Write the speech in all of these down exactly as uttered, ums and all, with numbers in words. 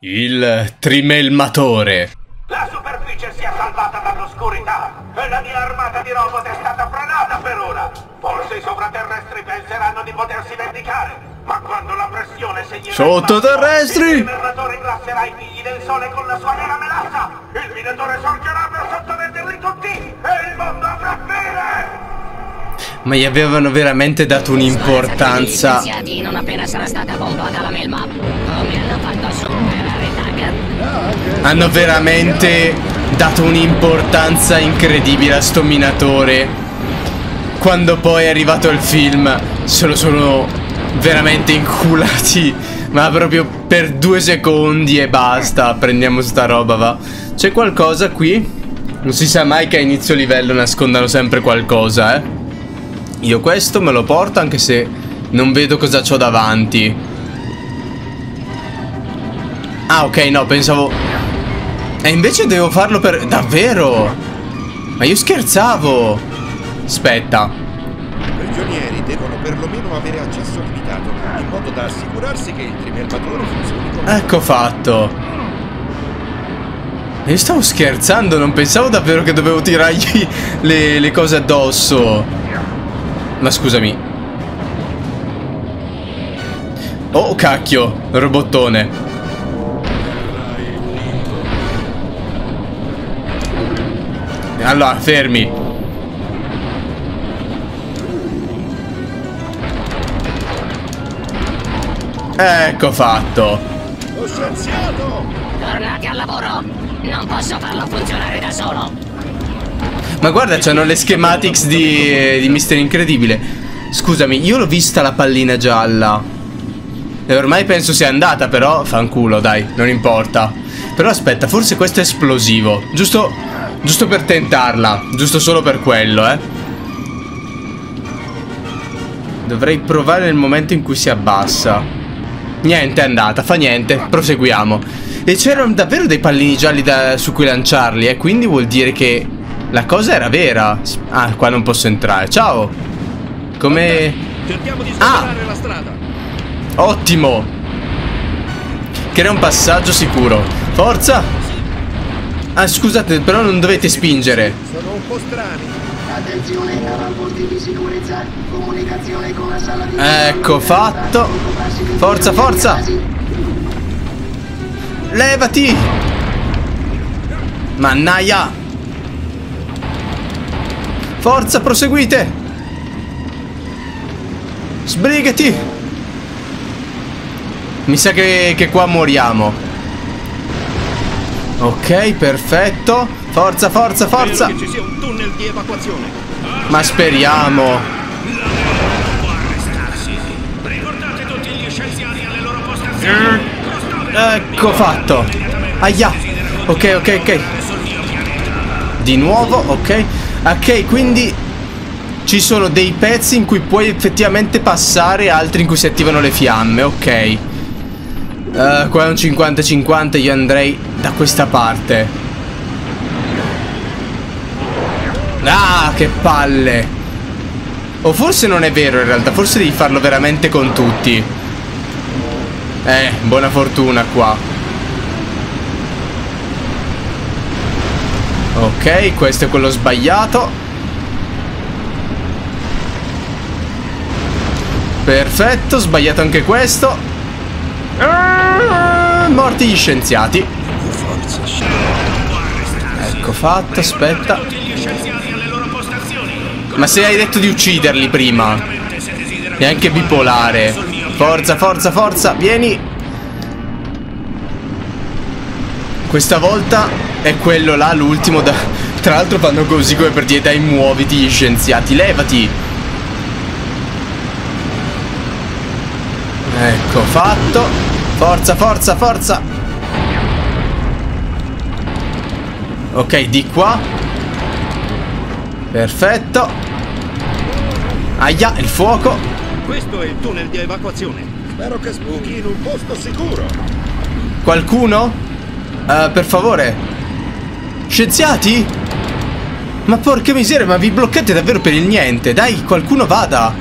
Il trimelmatore. La superficie si è salvata dall'oscurità e la mia armata di robot è stata frenata per ora. Forse i sovraterrestri penseranno di potersi vendicare, ma quando la pressione segnerà sottoterrestri, il trimelmatore inglasserà i figli del sole con la sua nera melassa. Il minatore sorgerà per sottometterli tutti e il mondo avrà fine. Ma gli avevano veramente dato un'importanza. Non appena sarà stata bombata la melma, come hanno fatto superare Tagger. Hanno veramente dato un'importanza incredibile a sto minatore. Quando poi è arrivato il film se lo sono veramente inculati, ma proprio per due secondi e basta. Prendiamo sta roba, va. C'è qualcosa qui? Non si sa mai che a inizio livello nascondano sempre qualcosa, eh. Io questo me lo porto anche se non vedo cosa c'ho davanti. Ah, ok, no, pensavo... E invece devo farlo per... Davvero? Ma io scherzavo. Aspetta. I prigionieri devono perlomeno avere accesso limitato, in modo da assicurarsi che il trimelmatore funzioni come... Ecco fatto. Io stavo scherzando, non pensavo davvero che dovevo tirargli le, le cose addosso. Ma scusami. Oh cacchio, robottone. Allora, fermi. Ecco fatto. Lo scienziato! Tornate al lavoro. Non posso farlo funzionare da solo. Ma guarda, c'hanno le schematics di, di mister Incredibile. Scusami, io l'ho vista la pallina gialla e ormai penso sia andata, però fanculo, dai, non importa. Però aspetta, forse questo è esplosivo. Giusto, giusto per tentarla. Giusto solo per quello, eh. Dovrei provare nel momento in cui si abbassa. Niente, è andata, fa niente, proseguiamo. E c'erano davvero dei pallini gialli da, su cui lanciarli, eh. Quindi vuol dire che la cosa era vera. Ah, qua non posso entrare. Ciao. Come... Cerchiamo di ah, superare la strada. Ottimo. Che era un passaggio sicuro. Forza. Ah, scusate, però non dovete spingere. Sono un po' strani. Attenzione a rapporti di sicurezza. Comunicazione con la sala di... Ecco fatto. Forza, forza. Levati. Mannaia. Forza, proseguite. Sbrigati. Mi sa che, che qua moriamo. Ok, perfetto. Forza, forza, forza. Spero che ci sia un tunnel di evacuazione. Ma speriamo. Riportate tutti gli scienziati alle loro postazioni. Ecco fatto. Aia. Ok, ok, ok. Di nuovo, ok. Ok, quindi ci sono dei pezzi in cui puoi effettivamente passare e altri in cui si attivano le fiamme. Ok. Uh, qua è un cinquanta cinquanta. Io andrei da questa parte. Ah, che palle. O forse non è vero in realtà. Forse devi farlo veramente con tutti. Eh, buona fortuna qua. Ok, questo è quello sbagliato. Perfetto, sbagliato anche questo. Ah, morti gli scienziati. Ecco fatto, aspetta. Ma se hai detto di ucciderli prima. E anche bipolare. Forza, forza, forza, vieni. Questa volta è quello là, l'ultimo da... Tra l'altro fanno così come per dire: dai, muoviti gli scienziati, levati. Ecco fatto. Forza, forza, forza. Ok, di qua. Perfetto. Aia, il fuoco. Questo è il tunnel di evacuazione. Spero che sbuchi in un posto sicuro. Qualcuno? Uh, per favore. Scienziati? Ma porca miseria, ma vi bloccate davvero per il niente. Dai, qualcuno vada.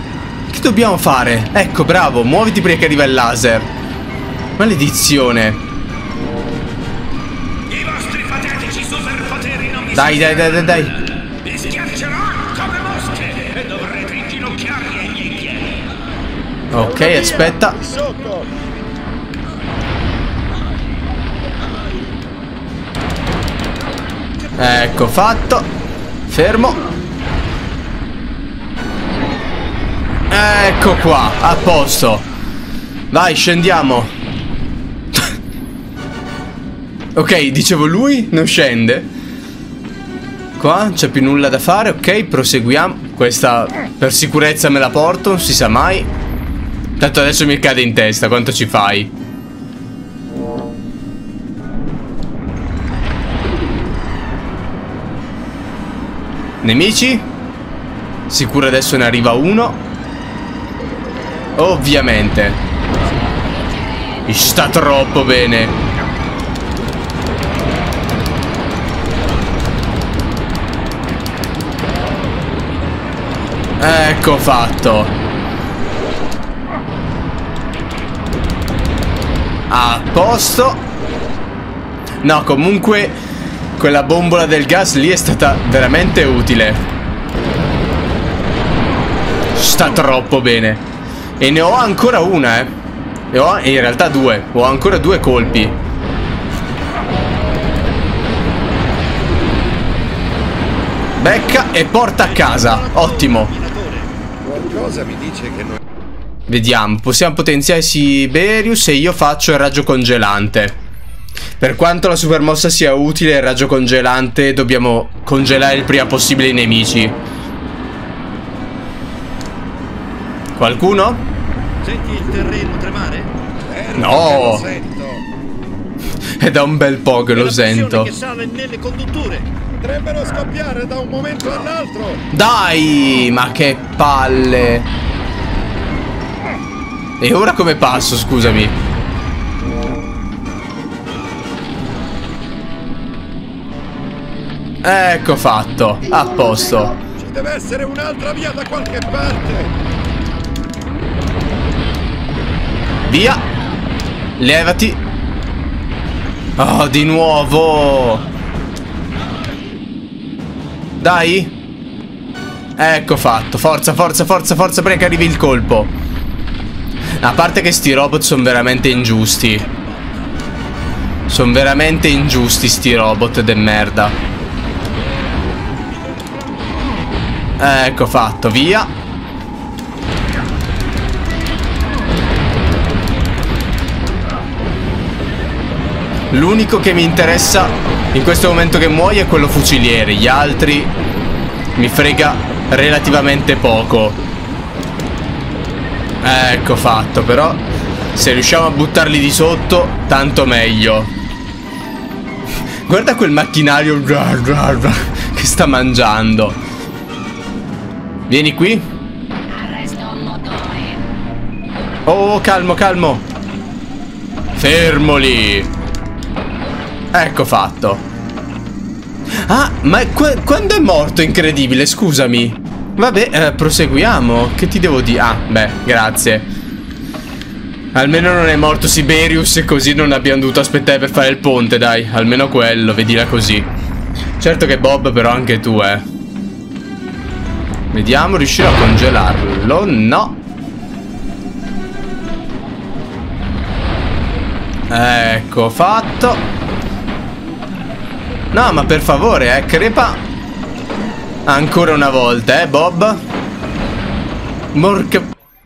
Che dobbiamo fare? Ecco, bravo, muoviti prima che arriva il laser. Maledizione. Dai, dai, dai, dai, dai. Vi schiaccerò come mosche e dovrete inginocchiarvi ai miei piedi. Ok, aspetta. Sotto! Ecco fatto. Fermo. Ecco qua, a posto. Vai, scendiamo. Ok, dicevo lui non scende. Qua non c'è più nulla da fare. Ok, proseguiamo. Questa per sicurezza me la porto, non si sa mai. Tanto adesso mi cade in testa. Quanto ci fai? Nemici? Sicuro adesso ne arriva uno. Ovviamente. Mi sta troppo bene. Ecco fatto. A posto. No, comunque quella bombola del gas lì è stata veramente utile. Sta troppo bene. E ne ho ancora una, eh. E ho in realtà due. Ho ancora due colpi. Becca e porta a casa. Ottimo. Qualcosa mi dice che non... Vediamo, possiamo potenziare Siberius e io faccio il raggio congelante. Per quanto la super mossa sia utile, il raggio congelante dobbiamo congelare il prima possibile i nemici. Qualcuno? Senti il terreno tremare? No. Lo sento. È da un bel po' che lo sento. Che sale nelle condutture. Potrebbero scoppiare da un momento all'altro. Dai, ma che palle. E ora come passo, scusami? Ecco fatto, a posto. Ci deve essere un'altra via da qualche parte. Via. Levati. Oh, di nuovo. Dai. Ecco fatto. Forza, forza, forza, forza, prima che arrivi il colpo. A parte che sti robot sono veramente ingiusti. Sono veramente ingiusti sti robot de merda. Ecco fatto, via. L'unico che mi interessa in questo momento che muoia è quello fuciliere. Gli altri mi frega relativamente poco. Ecco fatto, però se riusciamo a buttarli di sotto, tanto meglio. Guarda quel macchinario che sta mangiando. Vieni qui. Oh, calmo, calmo. Fermoli. Ecco fatto. Ah, ma qu quando è morto incredibile, scusami. Vabbè, eh, proseguiamo. Che ti devo dire? Ah, beh, grazie. Almeno non è morto Siberius e così non abbiamo dovuto aspettare per fare il ponte, dai. Almeno quello, vedila così. Certo che Bob, però anche tu, eh. Vediamo, riuscirò a congelarlo. No. Ecco fatto. No, ma per favore, eh, crepa ancora una volta, eh, Bob. Morca...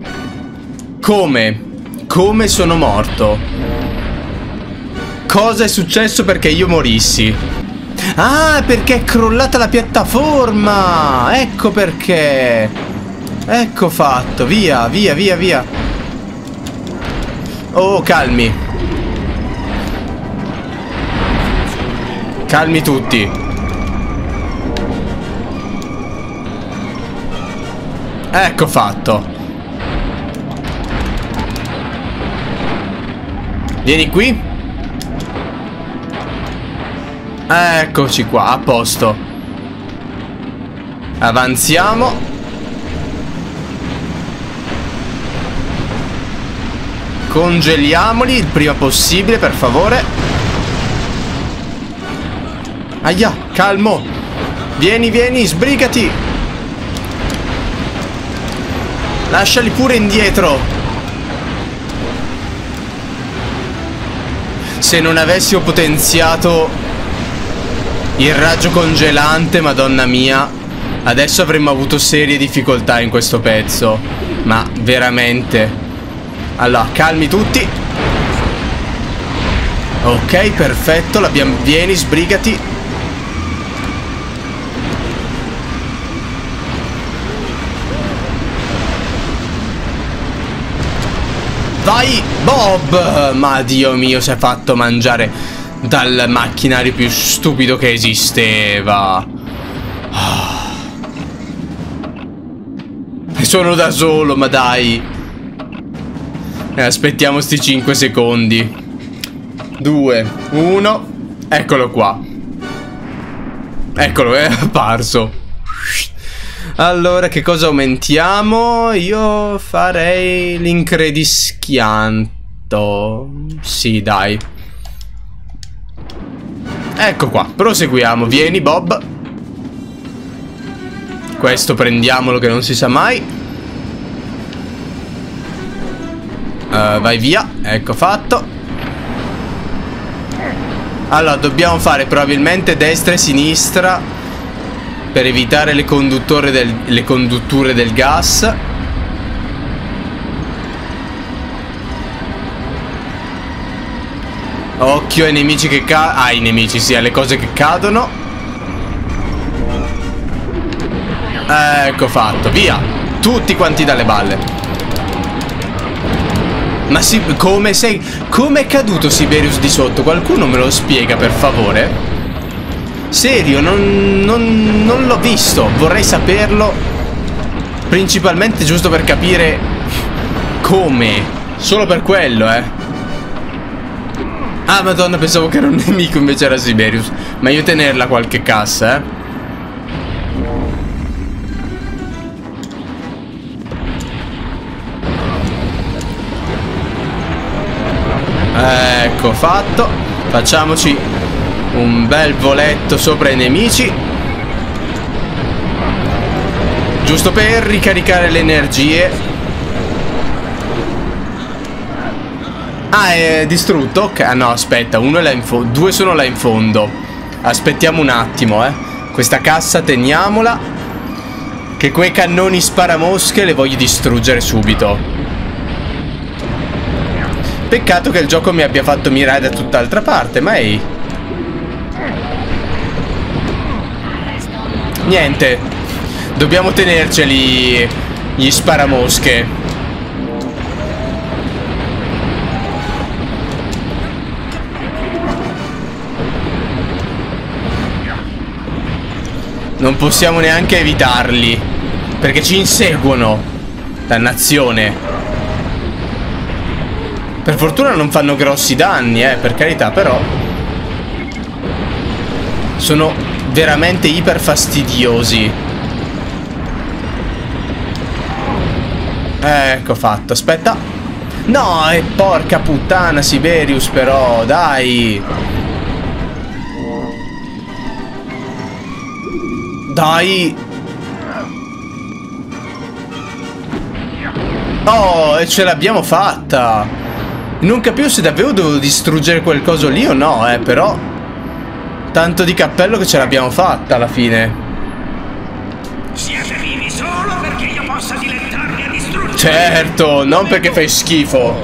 Come? Come sono morto? Cosa è successo perché io morissi? Ah, perché è crollata la piattaforma. Ecco perché. Ecco fatto, via, via, via, via. Oh, calmi. Calmi tutti. Ecco fatto. Vieni qui. Eccoci qua, a posto. Avanziamo. Congeliamoli il prima possibile, per favore. Aia, calmo. Vieni, vieni, sbrigati. Lasciali pure indietro. Se non avessimo potenziato il raggio congelante, madonna mia, adesso avremmo avuto serie difficoltà in questo pezzo. Ma veramente. Allora, calmi tutti. Ok, perfetto, l'abbiamo. Vieni, sbrigati. Vai, Bob! Ma Dio mio, si è fatto mangiare dal macchinario più stupido che esisteva. E sono da solo, ma dai. E aspettiamo sti cinque secondi. Due, uno. Eccolo qua. Eccolo, è apparso. Allora, che cosa aumentiamo? Io farei l'incredischianto. Sì, dai. Ecco qua, proseguiamo. Vieni, Bob. Questo prendiamolo che non si sa mai. uh, Vai via. Ecco fatto. Allora, dobbiamo fare probabilmente destra e sinistra per evitare le conduttore del, le condutture del gas. Occhio ai nemici che cadono. Ah, ai nemici, sì, alle cose che cadono. Ecco fatto, via. Tutti quanti dalle balle. Ma si, come sei... Come è caduto Siberius di sotto? Qualcuno me lo spiega, per favore? Serio, non, non, non l'ho visto. Vorrei saperlo. Principalmente giusto per capire come. Solo per quello, eh. Ah, madonna, pensavo che era un nemico, invece era Siberius. Meglio tenerla qualche cassa, eh. Ecco fatto. Facciamoci un bel voletto sopra i nemici, giusto per ricaricare le energie. Ah, è distrutto? Ok, ah, no, aspetta, uno è là in fondo, due sono là in fondo. Aspettiamo un attimo, eh. Questa cassa teniamola, che quei cannoni sparamosche le voglio distruggere subito. Peccato che il gioco mi abbia fatto mirare da tutt'altra parte, ma ehi. Niente. Dobbiamo tenerceli gli sparamosche. Non possiamo neanche evitarli, perché ci inseguono. Dannazione. Per fortuna non fanno grossi danni, eh, per carità, però sono veramente iper fastidiosi. Ecco fatto, aspetta. No, e porca puttana Siberius, però, dai. Dai. Oh, e ce l'abbiamo fatta. Non capivo se davvero dovevo distruggere quel coso lì o no, eh, però tanto di cappello che ce l'abbiamo fatta alla fine. Siete vivi solo perché io possa dilettarmi a distruggere. Certo, non perché fai schifo.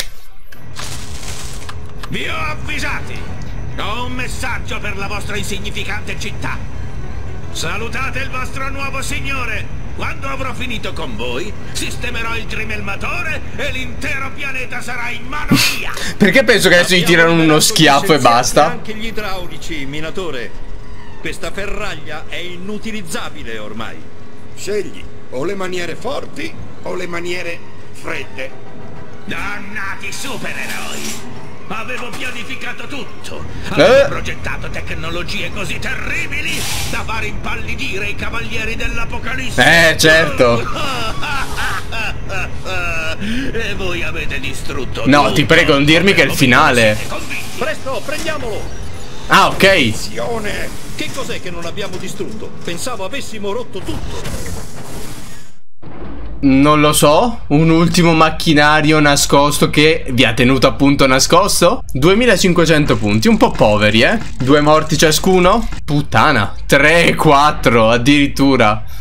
Vi ho avvisati. Ho un messaggio per la vostra insignificante città. Salutate il vostro nuovo signore. Quando avrò finito con voi, sistemerò il trimelmatore e l'intero pianeta sarà in mano mia. Perché penso che adesso gli tirano uno schiaffo e basta? Anche gli idraulici, minatore. Questa ferraglia è inutilizzabile ormai. Scegli o le maniere forti o le maniere fredde. Dannati supereroi! Avevo pianificato tutto. Avevo eh? progettato tecnologie così terribili da far impallidire i cavalieri dell'Apocalisse. Eh, certo. E voi avete distrutto. No, tutto. ti prego, non dirmi che è il finale. Presto, prendiamolo. Ah, ok. Che cos'è che non abbiamo distrutto? Pensavo avessimo rotto tutto. Non lo so. Un ultimo macchinario nascosto che vi ha tenuto appunto nascosto. duemilacinquecento punti, un po' poveri, eh. Due morti ciascuno. Puttana. tre e quattro addirittura.